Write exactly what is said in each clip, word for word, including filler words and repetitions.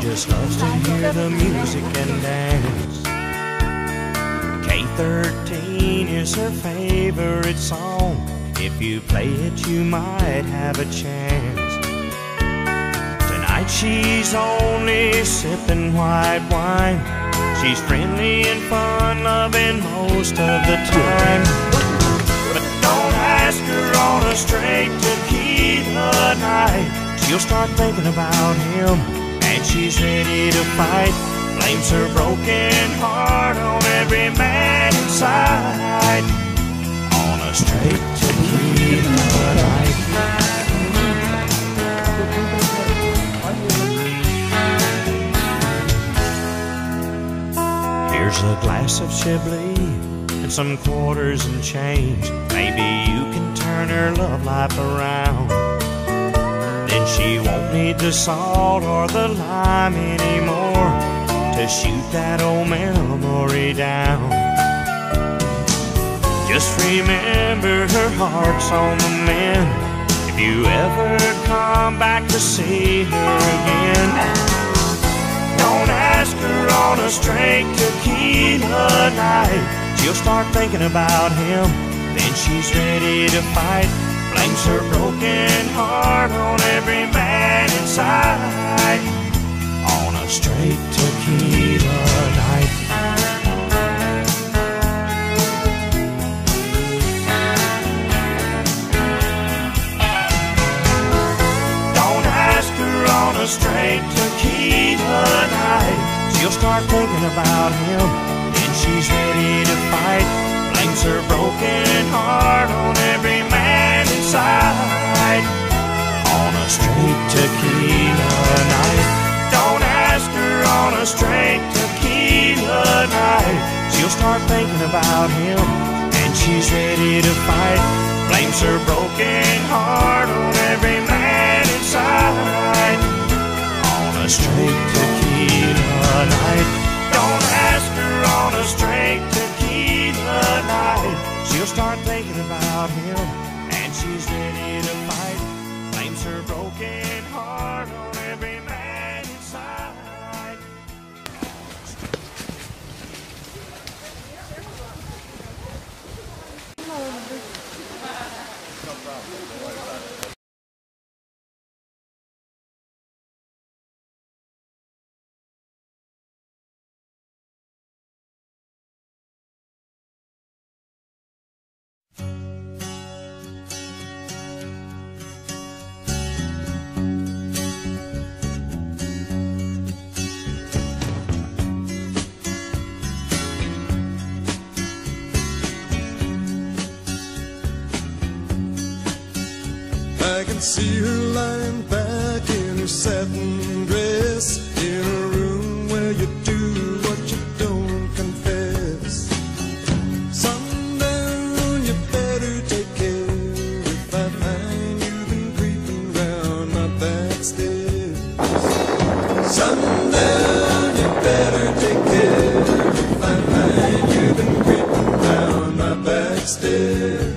just loves to hear the music and dance. K thirteen is her favorite song. If you play it, you might have a chance. Tonight she's only sipping white wine. She's friendly and fun-loving most of the time. But don't ask her on a straight tequila night. She'll start thinking about him, and she's ready to fight. Blames her broken heart on every man inside. On a straight tequila night. Here's a glass of Chablis and some quarters and change. Maybe you can turn her love life around. Then she won't need the salt or the lime anymore to shoot that old memory down. Just remember her heart's on the mend if you ever come back to see her again. Don't ask her on a straight tequila night. She'll start thinking about him, then she's ready to fight. Blames her broken heart on every man inside. On a straight tequila night. On a straight tequila night, she'll start thinking about him, then she's ready to fight. Blames her broken heart on every man inside. On a straight tequila night. Don't ask her on a straight tequila night. She'll start thinking about him, and she's ready to fight. Blames her broken heart on every man inside. On a straight tequila night. Don't ask her on a straight tequila night. She'll start thinking about him, and she's ready to fight. Blames her broken heart on every man inside. No problem. Don't worry about it. I can see her lying back in her satin dress, in a room where you do what you don't confess. Sundown, you better take care if I find you've been creeping round my back stairs. Sundown, you better take care if I find you've been creeping round my back stairs.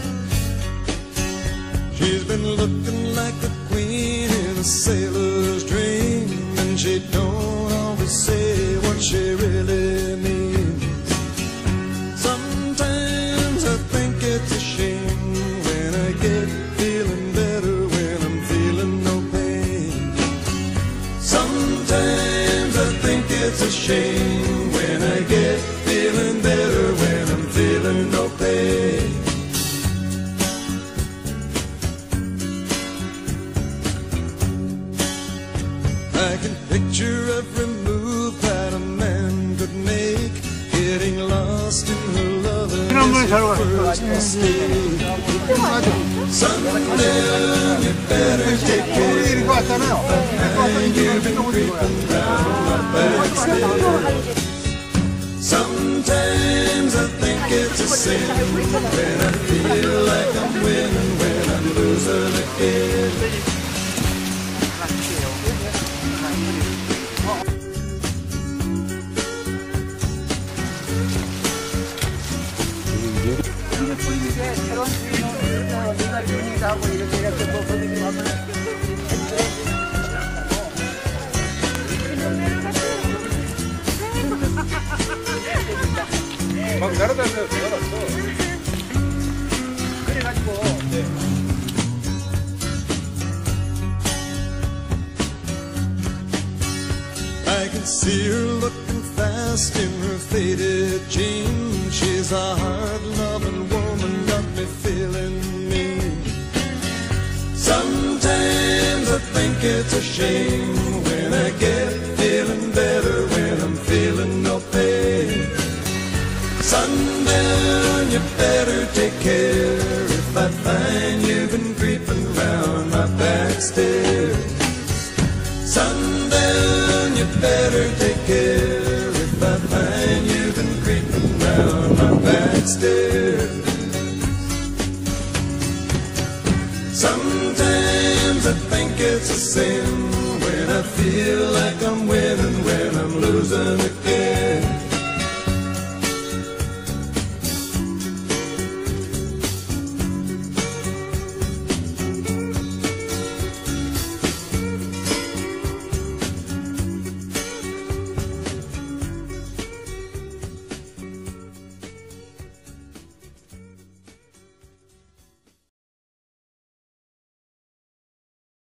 She's been looking like a queen in a sailor's dream, and she don't always say what she really means. Sometimes I think it's a shame when I get feeling better when I'm feeling no pain. Sometimes I think it's a shame when I get feeling better when I'm feeling no pain. I can picture every move that a man could make, getting lost in her love and his first mistake. Sundown, you better take care if I find you've been creeping round my back stairs. Sometimes I think it's a sin when I feel like I'm winning, when I'm losing again. 새로운 주인은 내가 주인이다 하고 이렇게 이렇게 뭐 거기 가면 받았어요. 내가 봤어. 그래가지고 네. I can see her looking fast in her faded jeans. She's a hard-loving woman, got me feeling mean. Sometimes I think it's a shame when I get feeling better, when I'm feeling no pain. Sundown, you better take care if I find you've been creeping round my back stairs. Sundown, you better take care if I find you've been creeping round my back stairs. Sometimes I think it's a sin when I feel like I'm winning, when I'm losing again.